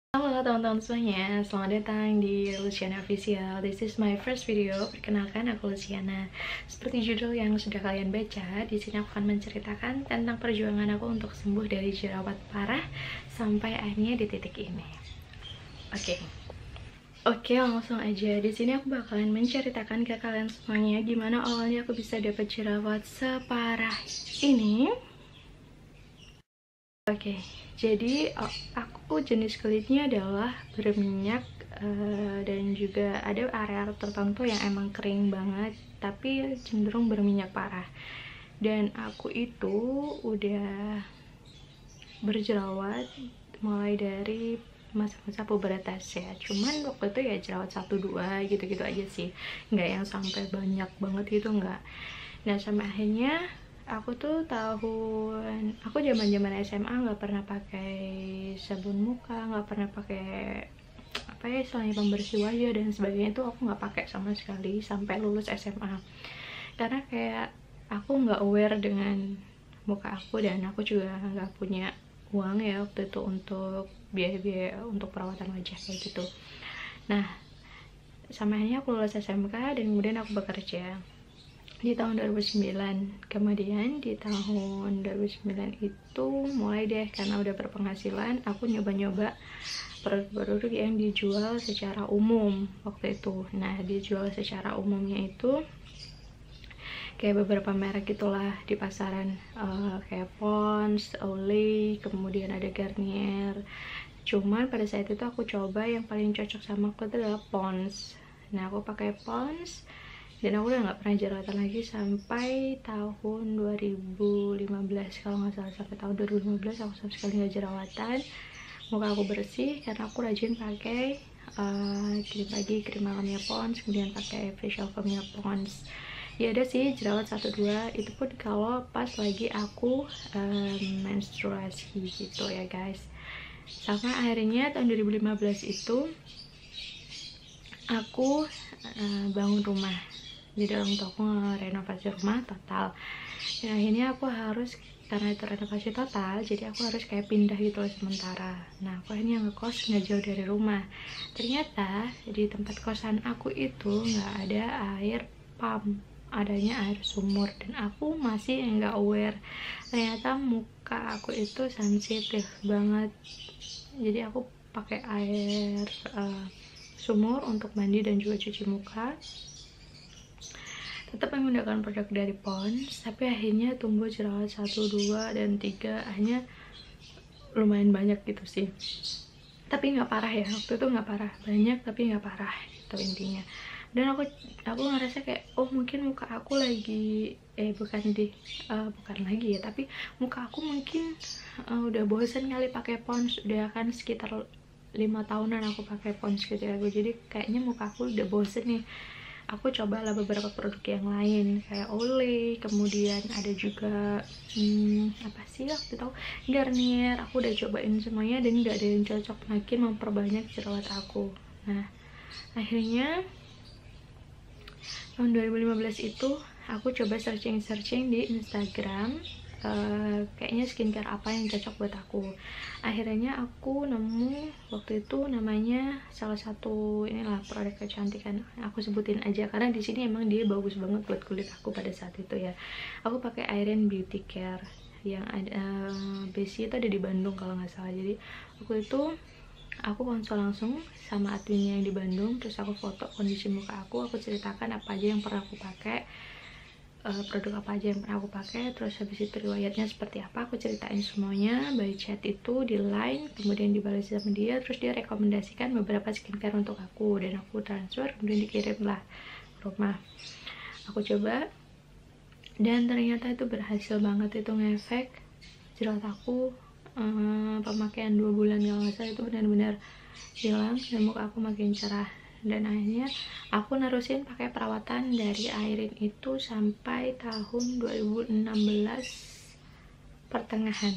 Halo teman-teman semuanya, selamat datang di Luciana Official. This is my first video. Perkenalkan, aku Luciana. Seperti judul yang sudah kalian baca, di sini aku akan menceritakan tentang perjuangan aku untuk sembuh dari jerawat parah sampai akhirnya di titik ini. Oke, langsung aja. Di sini aku bakalan menceritakan ke kalian semuanya gimana awalnya aku bisa dapat jerawat separah ini. Jadi aku jenis kulitnya adalah berminyak dan juga ada area tertentu yang emang kering banget tapi cenderung berminyak parah. Dan aku itu udah berjerawat mulai dari masa-masa pubertas ya. Cuman waktu itu ya jerawat 1-2 gitu-gitu aja sih, nggak yang sampai banyak banget gitu, nggak. Nah sampai akhirnya aku tuh aku zaman SMA nggak pernah pakai sabun muka, nggak pernah pakai apa ya istilahnya pembersih wajah dan sebagainya, itu aku nggak pakai sama sekali sampai lulus SMA karena kayak aku nggak aware dengan muka aku dan aku juga nggak punya uang ya waktu itu untuk biaya-biaya untuk perawatan wajah kayak gitu. Nah sampai akhirnya aku lulus SMK dan kemudian aku bekerja di tahun 2009. Kemudian di tahun 2009 itu mulai deh, karena udah berpenghasilan, aku nyoba-nyoba produk-produk yang dijual secara umum waktu itu. Nah dijual secara umumnya itu kayak beberapa merek gitulah di pasaran, kayak Pond's, Olay, kemudian ada Garnier. Cuman pada saat itu aku coba yang paling cocok sama aku itu adalah Pond's. Nah aku pakai Pond's dan aku udah nggak pernah jerawatan lagi sampai tahun 2015 kalau nggak salah. Sampai tahun 2015 aku sama sekali nggak jerawatan, muka aku bersih karena aku rajin pakai krim pagi, krim malamnya Pond's, kemudian pakai facial foamnya Pond's. Ya ada sih jerawat 1-2, itu pun kalau pas lagi aku menstruasi gitu ya guys. Sama akhirnya tahun 2015 itu aku bangun rumah. Jadi orang tua aku renovasi rumah total. Dan akhirnya aku harus, karena itu renovasi total, jadi aku harus kayak pindah gitu loh sementara. Nah aku akhirnya ngekos nggak jauh dari rumah. Ternyata di tempat kosan aku itu nggak ada air pump, adanya air sumur, dan aku masih nggak aware ternyata muka aku itu sensitif banget. Jadi aku pakai air sumur untuk mandi dan juga cuci muka, tetap menggunakan produk dari Pond's, tapi akhirnya tumbuh jerawat 1, 2, dan 3, akhirnya lumayan banyak gitu sih, tapi nggak parah ya, waktu itu nggak parah, banyak tapi nggak parah gitu intinya. Dan aku ngerasa kayak oh mungkin muka aku lagi bukan lagi ya, tapi muka aku mungkin udah bosen kali pakai Pond's. Udah kan sekitar 5 tahunan aku pakai Pond's gitu ya, jadi kayaknya muka aku udah bosen nih. Aku cobalah beberapa produk yang lain kayak Olay, kemudian ada juga apa sih waktu itu Garnier. Aku udah cobain semuanya dan nggak ada yang cocok, makin memperbanyak jerawat aku. Nah akhirnya tahun 2015 itu aku coba searching di Instagram, kayaknya skincare apa yang cocok buat aku. Akhirnya aku nemu waktu itu namanya salah satu inilah produk kecantikan, aku sebutin aja karena di sini emang dia bagus banget buat kulit aku pada saat itu ya. Aku pakai Irene Beauty Care yang ada base itu ada di Bandung kalau nggak salah. Jadi waktu itu aku konsul langsung sama adminnya yang di Bandung, terus aku foto kondisi muka aku ceritakan apa aja yang pernah aku pakai, produk apa aja yang pernah aku pakai, terus habis itu riwayatnya seperti apa, aku ceritain semuanya by chat itu di line, kemudian dibalas sama dia, terus dia rekomendasikan beberapa skincare untuk aku dan aku transfer, kemudian dikirimlah ke rumah. Aku coba dan ternyata itu berhasil banget, itu ngefek jerawat aku. Pemakaian 2 bulan kalau nggak salah itu benar-benar hilang dan muka aku makin cerah. Dan akhirnya aku nerusin pakai perawatan dari Irene itu sampai tahun 2016 pertengahan.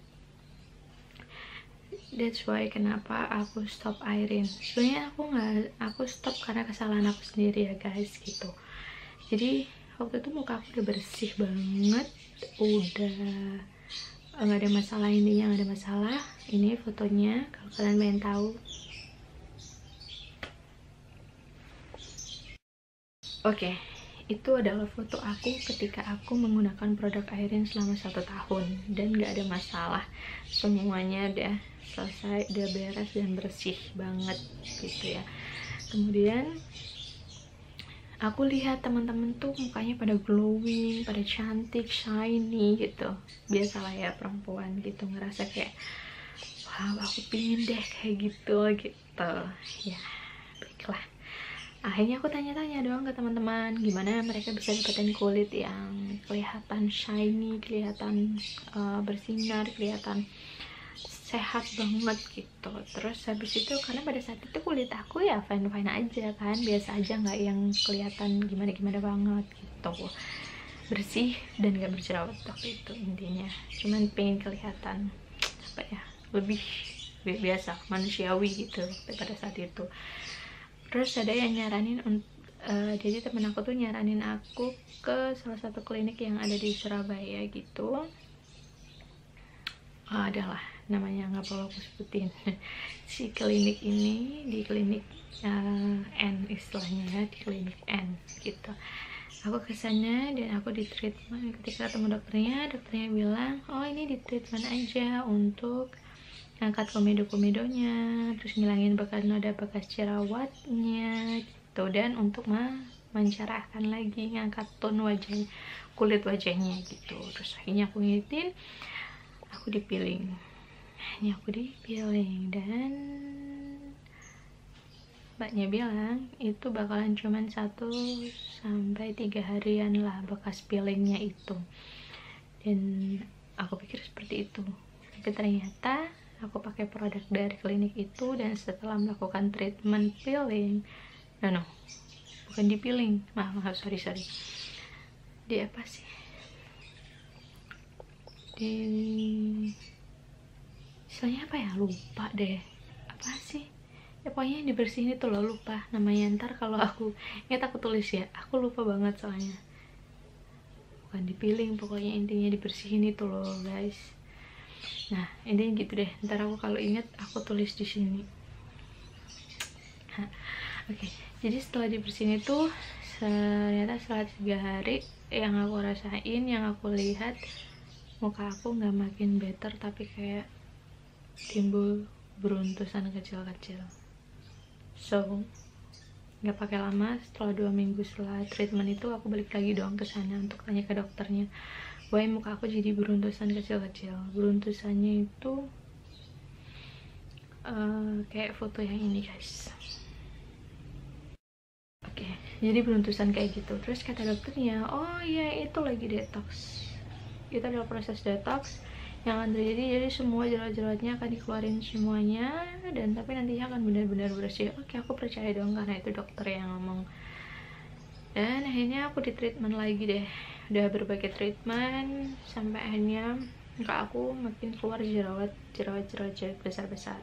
That's why kenapa aku stop Irene. Sebenarnya aku stop karena kesalahan aku sendiri ya guys gitu. Jadi waktu itu muka aku udah bersih banget, udah nggak ada masalah, intinya nggak ada masalah. Ini fotonya kalau kalian pengen tahu. Oke, itu adalah foto aku ketika aku menggunakan produk Airin selama 1 tahun dan nggak ada masalah, semuanya udah selesai, udah beres dan bersih banget gitu ya. Kemudian aku lihat teman-teman tuh mukanya pada glowing, pada cantik, shiny gitu. Biasalah ya perempuan gitu, ngerasa kayak wow, aku pingin deh kayak gitu ya. Baiklah, akhirnya aku tanya-tanya dong ke teman-teman gimana mereka bisa dapetin kulit yang kelihatan shiny, kelihatan bersinar, kelihatan sehat banget gitu. Terus habis itu, karena pada saat itu kulit aku ya fine-fine aja kan, biasa aja, nggak yang kelihatan gimana-gimana banget gitu, bersih dan gak berjerawat waktu itu. Intinya cuman pengen kelihatan apa ya, lebih biasa, manusiawi gitu pada saat itu. Terus ada yang nyaranin jadi temen aku tuh nyaranin aku ke salah satu klinik yang ada di Surabaya gitu. Adalah namanya, nggak perlu aku sebutin. Si klinik ini di klinik N istilahnya ya, di klinik N gitu. Aku kesana dan aku di treatment. Ketika ketemu dokternya bilang, oh ini di treatment aja untuk angkat komedo-komedonya, terus ngilangin bekas noda, bekas jerawatnya gitu, dan untuk mencerahkan lagi, ngangkat tone wajah, kulit wajahnya gitu. Terus akhirnya aku ngitin, aku dipiling. Ini aku dipiling dan mbaknya bilang itu bakalan cuman 1 sampai 3 harian lah bekas peelingnya itu. Dan aku pikir seperti itu, tapi ternyata aku pakai produk dari klinik itu, dan setelah melakukan treatment peeling, no, bukan di peeling, maaf, sorry, di apa sih, di istilahnya apa ya, lupa deh, apa sih ya, pokoknya dibersihin itu loh, lupa namanya. Ntar kalau aku ingat aku tulis ya, aku lupa banget soalnya. Bukan di peeling, pokoknya intinya dibersihin itu loh guys. Nah intinya gitu deh, ntar aku kalau inget aku tulis di sini. Oke, jadi setelah dibersihin itu ternyata setelah 3 hari yang aku rasain, yang aku lihat, muka aku nggak makin better, tapi kayak timbul beruntusan kecil-kecil. So nggak pakai lama, setelah 2 minggu setelah treatment itu aku balik lagi dong ke sana untuk tanya ke dokternya, why muka aku jadi beruntusan kecil-kecil. Beruntusannya itu kayak foto yang ini guys. Oke, jadi beruntusan kayak gitu. Terus kata dokternya, oh iya itu lagi detox, itu adalah proses detox yang akan terjadi, jadi semua jerawat-jerawatnya akan dikeluarin semuanya, dan tapi nantinya akan benar-benar bersih. Oke, aku percaya dong karena itu dokter yang ngomong. Dan akhirnya aku di treatment lagi deh, udah berbagai treatment sampai akhirnya muka aku makin keluar jerawat besar-besar.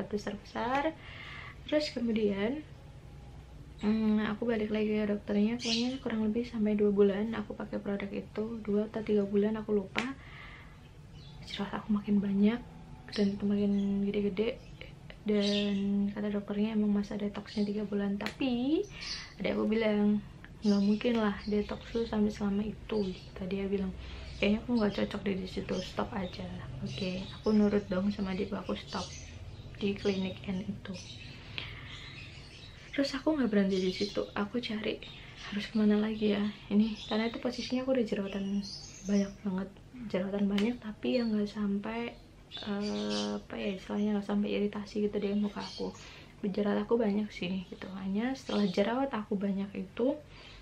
Terus kemudian aku balik lagi ke dokternya, pokoknya kurang lebih sampai 2 bulan aku pakai produk itu, 2 atau 3 bulan aku lupa. Jerawat aku makin banyak dan itu makin gede-gede, dan kata dokternya emang masa detoxnya 3 bulan. Tapi ada aku bilang, nggak mungkin lah detox lu sampai selama itu. Tadi dia bilang kayaknya aku nggak cocok di situ, stop aja. Oke, aku nurut dong sama dia, aku stop di klinik N itu. Terus aku nggak berhenti di situ, aku cari harus kemana lagi ya ini, karena itu posisinya aku udah jerawatan banyak, tapi yang nggak sampai apa ya istilahnya, nggak sampai iritasi gitu deh muka aku. Jerawat aku banyak sih gitu. Hanya setelah jerawat aku banyak itu,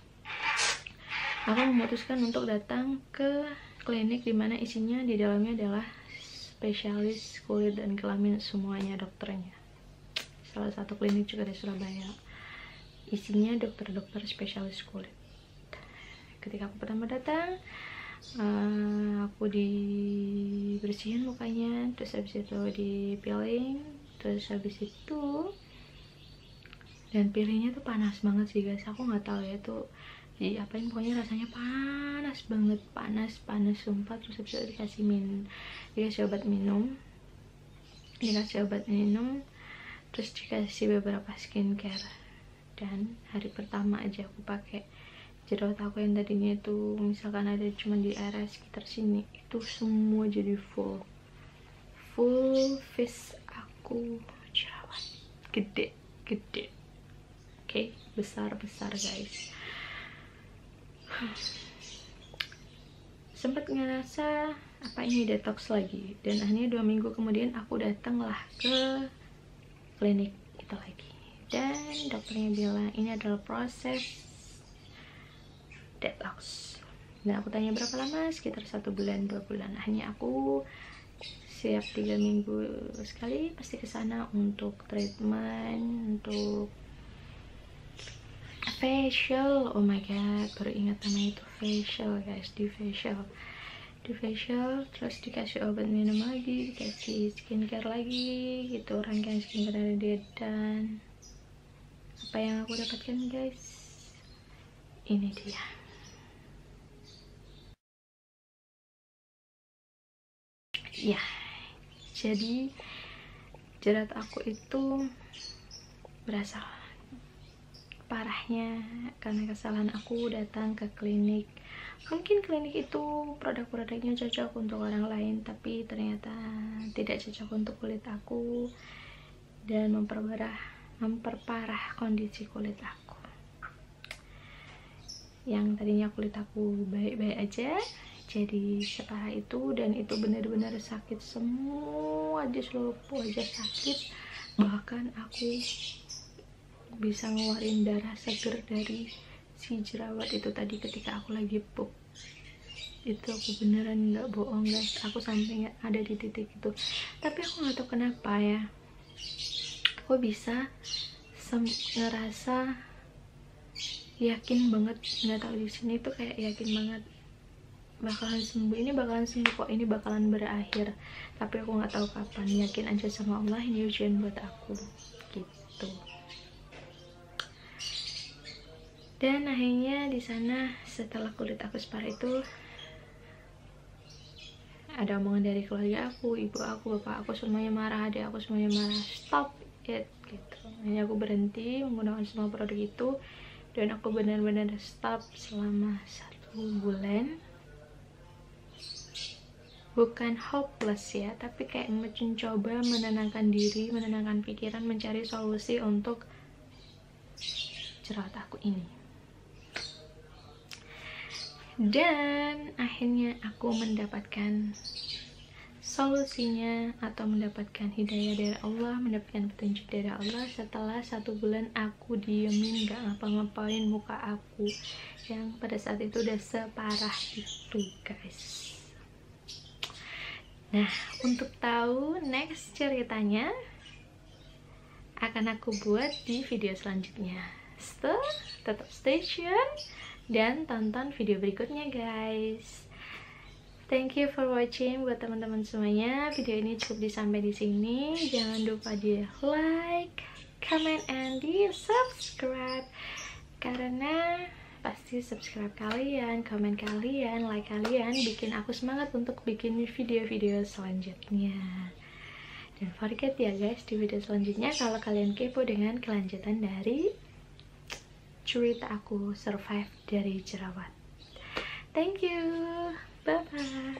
aku memutuskan untuk datang ke klinik dimana isinya di dalamnya adalah spesialis kulit dan kelamin semuanya, dokternya. Salah satu klinik juga di Surabaya, isinya dokter-dokter spesialis kulit. Ketika aku pertama datang, aku dibersihin mukanya, terus habis itu di peeling, terus habis itu, dan peelingnya tuh panas banget sih guys. Aku nggak tahu ya, tuh diapain, pokoknya rasanya panas banget, panas sumpah. Terus habis itu dikasih obat minum, terus dikasih beberapa skincare. Dan hari pertama aja aku pakai, jerawat aku yang tadinya itu misalkan ada cuma di area sekitar sini, itu semua jadi full face aku jerawat gede. Oke, besar guys. Sempat ngerasa apa ini detox lagi, dan akhirnya 2 minggu kemudian aku datanglah ke klinik itu lagi, dan dokternya bilang ini adalah proses detox. Nah, aku tanya berapa lama, sekitar 1 bulan 2 bulan. Akhirnya aku siap 3 minggu sekali pasti ke sana untuk treatment, untuk facial. Oh my god, baru ingat namanya itu facial guys. Di facial terus dikasih obat minum lagi, dikasih skincare lagi gitu, rangkaian skincare dari dia. Dan apa yang aku dapatkan guys, ini dia. Ya, jadi jerawat aku itu berasal parahnya karena kesalahan aku datang ke klinik. Mungkin klinik itu produk-produknya cocok untuk orang lain, tapi ternyata tidak cocok untuk kulit aku dan memperparah kondisi kulit aku. Yang tadinya kulit aku baik-baik aja jadi separah itu, dan itu benar-benar sakit semua di seluruh wajah, sakit. Bahkan aku bisa ngeluarin darah seger dari si jerawat itu tadi ketika aku lagi pup. Itu aku beneran nggak bohong guys, aku sampai ada di titik itu. Tapi aku nggak tahu kenapa ya, aku bisa ngerasa yakin banget, nggak tahu di sini tuh kayak yakin banget bakalan sembuh, ini bakalan sembuh kok, ini bakalan berakhir. Tapi aku nggak tahu kapan. Yakin aja sama Allah, ini ujian buat aku gitu. Dan akhirnya di sana setelah kulit aku separah itu, ada omongan dari keluarga aku, ibu aku, bapak aku semuanya marah, adik aku semuanya marah. Stop it gitu. Hanya aku berhenti menggunakan semua produk itu, dan aku benar-benar stop selama 1 bulan. Bukan hopeless ya, tapi kayak mencoba menenangkan diri, menenangkan pikiran, mencari solusi untuk jerawat aku ini. Dan akhirnya aku mendapatkan solusinya, atau mendapatkan hidayah dari Allah, mendapatkan petunjuk dari Allah setelah 1 bulan aku diemin gak ngapa-ngapain muka aku yang pada saat itu udah separah itu guys. Nah, untuk tahu next ceritanya akan aku buat di video selanjutnya. Tetap stay tune dan tonton video berikutnya guys. Thank you for watching. Buat teman-teman semuanya, video ini cukup sampai di sini. Jangan lupa di like, comment, and di subscribe, karena pasti subscribe kalian, komen kalian, like kalian bikin aku semangat untuk bikin video-video selanjutnya. Dan forget ya guys, di video selanjutnya kalau kalian kepo dengan kelanjutan dari cerita aku survive dari jerawat. Thank you, bye bye.